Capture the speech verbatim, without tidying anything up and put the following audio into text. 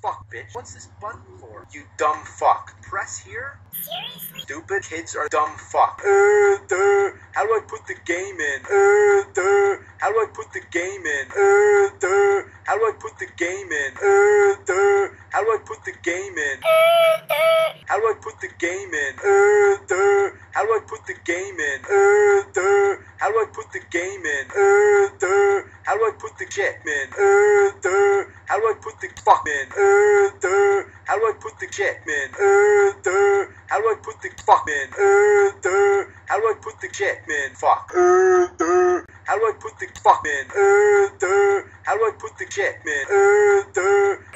fuck, bitch. What's this button for? You dumb fuck. Press here? Seriously? Stupid kids are dumb fuck. Uh, duh. How do I put the game in? Uh, duh. How do I put the game in? Uh, duh. How do I put the game in? Uh, duh. How do I put the game in? Uh, uh. How do I put the game in? Uh, duh. How do I put the game in? Uh, duh. How do I put the game in? Uh, duh. How do I put the shit in? Uh, duh. How do I put the fuck in? Uh, duh. How do I put the shit in? Uh, duh. How do I put the fuck in? Uh, duh. How do I put the shit in? Fuck. Uh, duh. How do I put the fuck in? Uh, duh. How do I put the shit in? Uh, duh.